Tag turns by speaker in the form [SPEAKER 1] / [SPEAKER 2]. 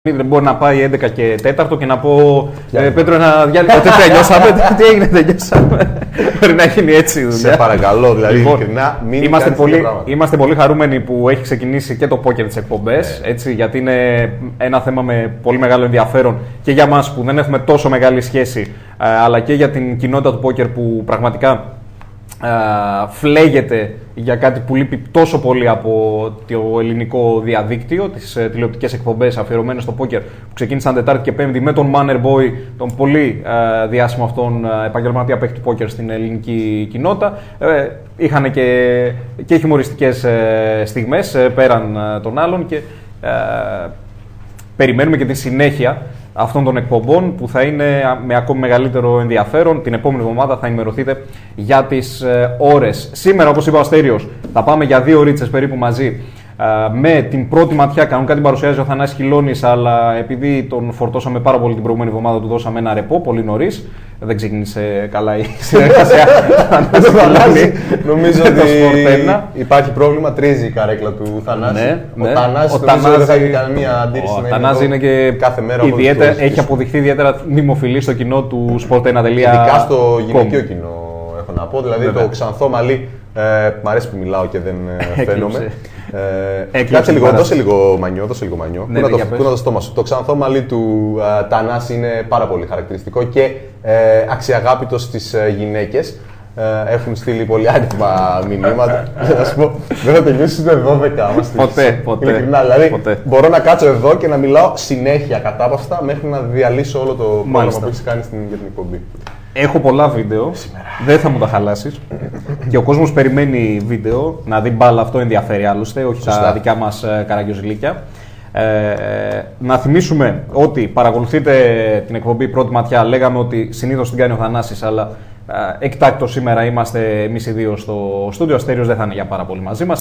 [SPEAKER 1] Δεν μπορεί να πάει 11 και 4 και να πω Πέτρο, ένα διάλειμμα. Δεν τελειώσαμε. Τι έγινε, τελειώσαμε. Μπορεί να γίνει έτσι η δουλειά.
[SPEAKER 2] Σε παρακαλώ, δηλαδή.
[SPEAKER 1] Λοιπόν,
[SPEAKER 2] ειλικρινά, μην
[SPEAKER 1] είμαστε πολύ χαρούμενοι που έχει ξεκινήσει και το πόκερ τις εκπομπές. Γιατί είναι ένα θέμα με πολύ μεγάλο ενδιαφέρον και για μας που δεν έχουμε τόσο μεγάλη σχέση, αλλά και για την κοινότητα του πόκερ που πραγματικά φλέγεται για κάτι που λείπει τόσο πολύ από το ελληνικό διαδίκτυο, τις τηλεοπτικές εκπομπές αφιερωμένες στο πόκερ που ξεκίνησαν Τετάρτη και Πέμπτη με τον Manner Boy, τον πολύ διάσημο αυτόν επαγγελματία παίκτη του πόκερ στην ελληνική κοινότητα. Είχαν και χιουμοριστικές στιγμές πέραν των άλλων και περιμένουμε και τη συνέχεια αυτών των εκπομπών που θα είναι με ακόμη μεγαλύτερο ενδιαφέρον. Την επόμενη εβδομάδα θα ενημερωθείτε για τις ώρες. Σήμερα, όπως είπα ο Αστέριος, θα πάμε για 2 ωρίτσες περίπου μαζί. Με την πρώτη ματιά, κανονικά την παρουσιάζει ο Θανάσης Χιλώνης, αλλά επειδή τον φορτώσαμε πάρα πολύ την προηγούμενη εβδομάδα, του δώσαμε ένα ρεπό πολύ νωρίς. Δεν ξεκίνησε καλά η συνεργασία.
[SPEAKER 2] Νομίζω ότι υπάρχει πρόβλημα, τρίζει η καρέκλα του Θανάση. Ο Θανάσης δεν θα έχει καμία αντίρρηση.
[SPEAKER 1] Ο Θανάσης είναι και
[SPEAKER 2] κάθε μέρα
[SPEAKER 1] έχει αποδειχθεί ιδιαίτερα δημοφιλή στο κοινό του Sportena.
[SPEAKER 2] Ειδικά στο γυναικείο κοινό, έχω να πω. Δηλαδή το ξανθό μαλλί. Μ' αρέσει που μιλάω και δεν φαίνομαι. Κάτσε λίγο, δώσε λίγο μανιό. Πού να το στόμα σου. Το ξανθό μαλλί του Θανάση είναι πάρα πολύ χαρακτηριστικό και αξιαγάπητο στις γυναίκες. Έχουν στείλει πολύ άριθμα μηνύματα. Να σου πω, δεν θα τελειώσει ούτε 12.
[SPEAKER 1] Ποτέ.
[SPEAKER 2] Ειλικρινά, δηλαδή μπορώ να κάτσω εδώ και να μιλάω συνέχεια κατάπαυστα μέχρι να διαλύσω όλο το πρόγραμμα που έχει κάνει για την εκπομπή.
[SPEAKER 1] Έχω πολλά βίντεο, δεν θα μου τα χαλάσεις. Και ο κόσμος περιμένει βίντεο, να δει μπάλα, αυτό ενδιαφέρει άλλωστε, όχι τα δικά μας καραγκιόζηλίκια. Να θυμίσουμε ότι παρακολουθείτε την εκπομπή Πρώτη Ματιά. Λέγαμε ότι συνήθως την κάνει ο Θανάσης, αλλά εκτάκτως σήμερα είμαστε εμείς οι δύο στο στούντιο. Ο Αστέριος δεν θα είναι για πάρα πολύ μαζί μας.